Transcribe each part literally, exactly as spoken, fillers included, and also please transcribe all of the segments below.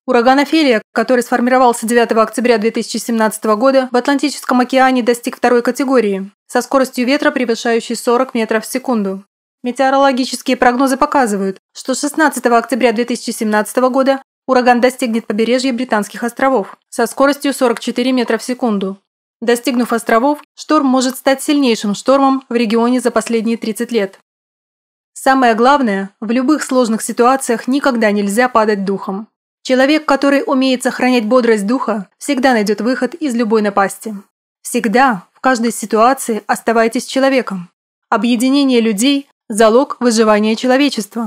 Ураган Офелия, который сформировался девятого октября две тысячи семнадцатого года, в Атлантическом океане достиг второй категории, со скоростью ветра, превышающей сорок метров в секунду. Метеорологические прогнозы показывают, что шестнадцатого октября две тысячи семнадцатого года ураган достигнет побережья Британских островов со скоростью сорок четыре метра в секунду. Достигнув островов, шторм может стать сильнейшим штормом в регионе за последние тридцать лет. Самое главное, в любых сложных ситуациях никогда нельзя падать духом. Человек, который умеет сохранять бодрость духа, всегда найдет выход из любой напасти. Всегда, в каждой ситуации оставайтесь человеком. Объединение людей – залог выживания человечества.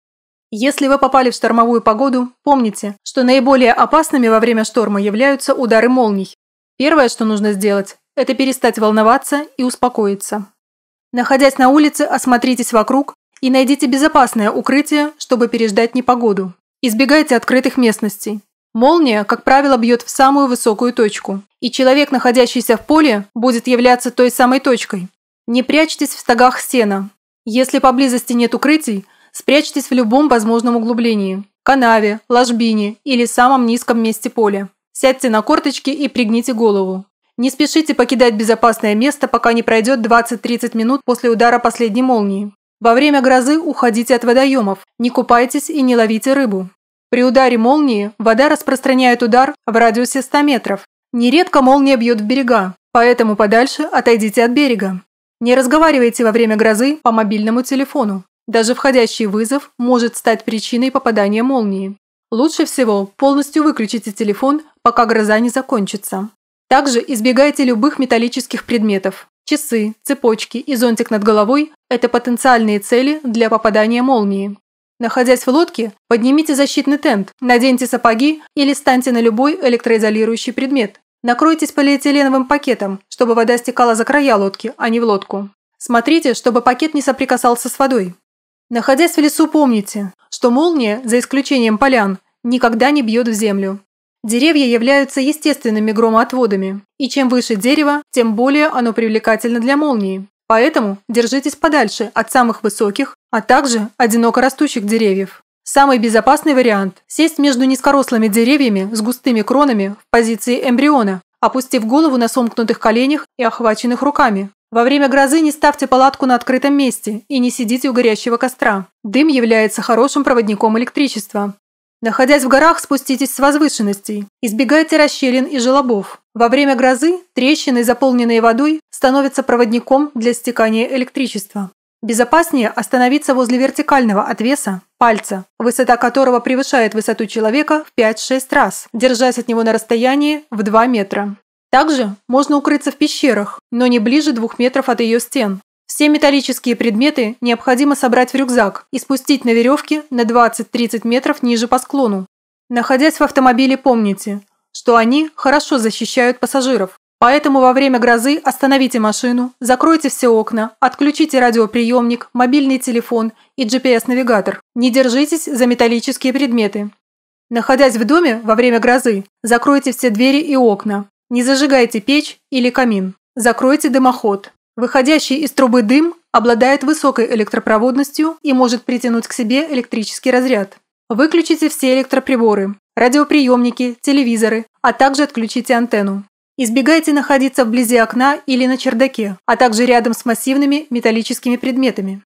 Если вы попали в штормовую погоду, помните, что наиболее опасными во время шторма являются удары молний. Первое, что нужно сделать – это перестать волноваться и успокоиться. Находясь на улице, осмотритесь вокруг и найдите безопасное укрытие, чтобы переждать непогоду. Избегайте открытых местностей. Молния, как правило, бьет в самую высокую точку, и человек, находящийся в поле, будет являться той самой точкой. Не прячьтесь в стогах сена. Если поблизости нет укрытий, спрячьтесь в любом возможном углублении – канаве, ложбине или самом низком месте поля. Сядьте на корточки и пригните голову. Не спешите покидать безопасное место, пока не пройдет двадцать-тридцать минут после удара последней молнии. Во время грозы уходите от водоемов, не купайтесь и не ловите рыбу. При ударе молнии вода распространяет удар в радиусе ста метров. Нередко молния бьет в берега, поэтому подальше отойдите от берега. Не разговаривайте во время грозы по мобильному телефону. Даже входящий вызов может стать причиной попадания молнии. Лучше всего полностью выключите телефон, пока гроза не закончится. Также избегайте любых металлических предметов. Часы, цепочки и зонтик над головой – это потенциальные цели для попадания молнии. Находясь в лодке, поднимите защитный тент, наденьте сапоги или станьте на любой электроизолирующий предмет. Накройтесь полиэтиленовым пакетом, чтобы вода стекала за края лодки, а не в лодку. Смотрите, чтобы пакет не соприкасался с водой. Находясь в лесу, помните, что молния, за исключением полян, никогда не бьет в землю. Деревья являются естественными громоотводами, и чем выше дерево, тем более оно привлекательно для молнии. Поэтому держитесь подальше от самых высоких, а также одиноко растущих деревьев. Самый безопасный вариант – сесть между низкорослыми деревьями с густыми кронами в позиции эмбриона, опустив голову на сомкнутых коленях и охваченных руками. Во время грозы не ставьте палатку на открытом месте и не сидите у горящего костра. Дым является хорошим проводником электричества. Находясь в горах, спуститесь с возвышенностей. Избегайте расщелин и желобов. Во время грозы трещины, заполненные водой, становятся проводником для стекания электричества. Безопаснее остановиться возле вертикального отвеса, пальца, высота которого превышает высоту человека в пять-шесть раз, держась от него на расстоянии в два метра. Также можно укрыться в пещерах, но не ближе двух метров от ее стен. Все металлические предметы необходимо собрать в рюкзак и спустить на веревке на двадцать-тридцать метров ниже по склону. Находясь в автомобиле, помните, что они хорошо защищают пассажиров. Поэтому во время грозы остановите машину, закройте все окна, отключите радиоприемник, мобильный телефон и джи пи эс-навигатор. Не держитесь за металлические предметы. Находясь в доме во время грозы, закройте все двери и окна. Не зажигайте печь или камин. Закройте дымоход. Выходящий из трубы дым обладает высокой электропроводностью и может притянуть к себе электрический разряд. Выключите все электроприборы, радиоприемники, телевизоры, а также отключите антенну. Избегайте находиться вблизи окна или на чердаке, а также рядом с массивными металлическими предметами.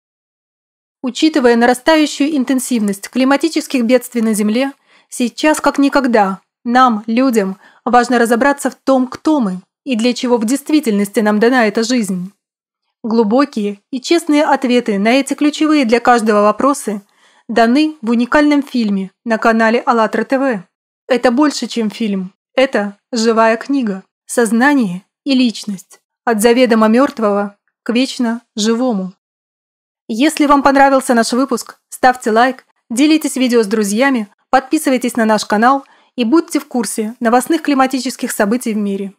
Учитывая нарастающую интенсивность климатических бедствий на Земле, сейчас как никогда нам, людям, важно разобраться в том, кто мы и для чего в действительности нам дана эта жизнь. Глубокие и честные ответы на эти ключевые для каждого вопросы даны в уникальном фильме на канале АЛЛАТРА ТВ. Это больше, чем фильм. Это живая книга. Сознание и личность. От заведомо мертвого к вечно живому. Если вам понравился наш выпуск, ставьте лайк, делитесь видео с друзьями, подписывайтесь на наш канал и будьте в курсе новостных климатических событий в мире.